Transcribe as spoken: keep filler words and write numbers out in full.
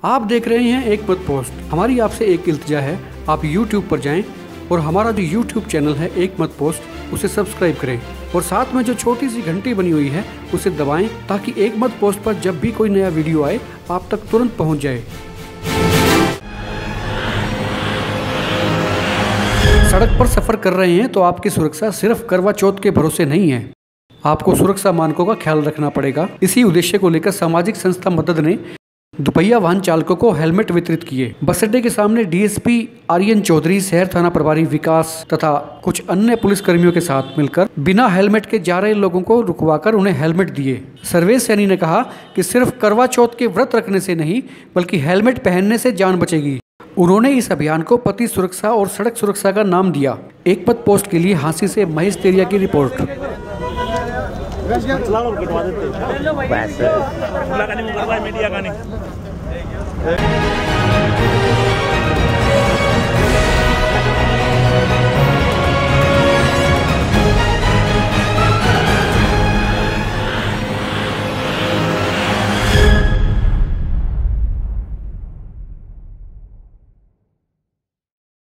आप देख रहे हैं एक मत पोस्ट। हमारी आपसे एक इल्तिजा है, आप यूट्यूब पर जाएं और हमारा जो यूट्यूब चैनल है एक मत पोस्ट, उसे सब्सक्राइब करें और साथ में जो छोटी सी घंटी बनी हुई है उसे दबाएं ताकि एक मत पोस्ट पर जब भी कोई नया वीडियो आए आप तक तुरंत पहुंच जाए। सड़क पर सफर कर रहे हैं तो आपकी सुरक्षा सिर्फ करवा चौथ के भरोसे नहीं है, आपको सुरक्षा मानकों का ख्याल रखना पड़ेगा। इसी उद्देश्य को लेकर सामाजिक संस्था मदद ने दुपहिया वाहन चालकों को हेलमेट वितरित किए। बस अड्डे के सामने डीएसपी आर्यन चौधरी, शहर थाना प्रभारी विकास तथा कुछ अन्य पुलिस कर्मियों के साथ मिलकर बिना हेलमेट के जा रहे लोगों को रुकवाकर उन्हें हेलमेट दिए। सर्वेश सैनी ने कहा कि सिर्फ करवा चौथ के व्रत रखने से नहीं बल्कि हेलमेट पहनने से जान बचेगी। उन्होंने इस अभियान को पति सुरक्षा और सड़क सुरक्षा का नाम दिया। एक पथ पोस्ट के लिए हांसी से महेश तेरिया की रिपोर्ट। मीडिया का नहीं